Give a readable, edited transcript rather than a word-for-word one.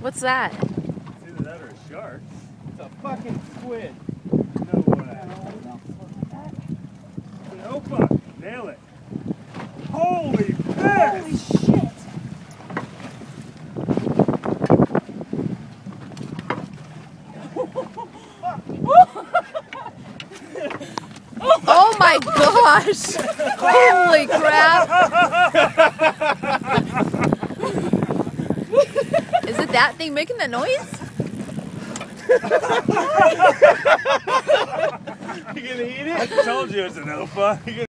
What's that? It's either that or a shark. It's a fucking squid. No way. It's an Opah. Nail it. Holy Holy fish! shit! Oh my gosh! Holy crap! Is it that thing making that noise? You gonna eat it? I told you it's an Opah.